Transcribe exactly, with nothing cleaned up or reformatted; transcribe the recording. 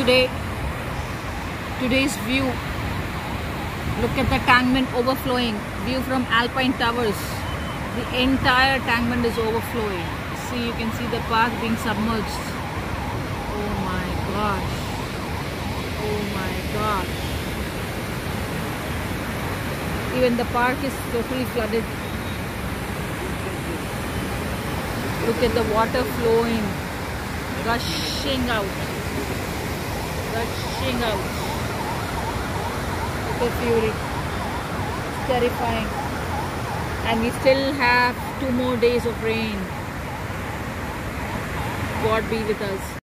today today's view. Look at the tankment overflowing. View from Alpine Towers. The entire tankment is overflowing. See, you can see the park being submerged. Oh my gosh. Oh my gosh. Even the park is totally flooded. Look at the water flowing, rushing out, rushing out. Look at fury. It's terrifying. And we still have two more days of rain. God be with us.